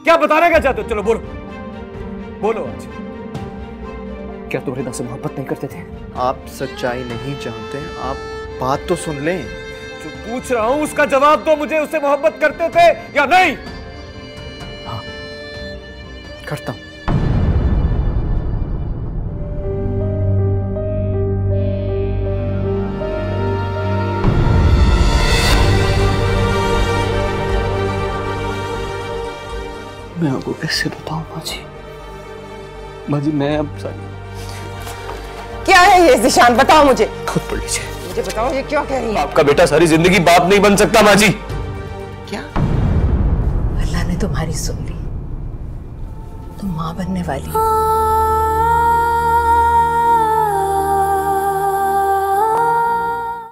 क्या बताना क्या चाहते हो? चलो बोलो, बोलो आज। क्या तुम रिदा से मोहब्बत नहीं करते थे? आप सच्चाई नहीं जानते, आप बात तो सुन लें। जो पूछ रहा हूं उसका जवाब दो मुझे। उससे मोहब्बत करते थे या नहीं? हाँ, करता हूं। मैं आपको कैसे बताऊं माँ जी? माँ जी मैं अब सारी क्या है ये ज़िशान? बताओ मुझे। खुद पढ़ लीजिए। मुझे बताओ ये क्या कह रही है? आपका बेटा सारी जिंदगी बाप नहीं बन सकता माँ जी। क्या? अल्लाह ने तुम्हारी सुन ली, तुम माँ बनने वाली।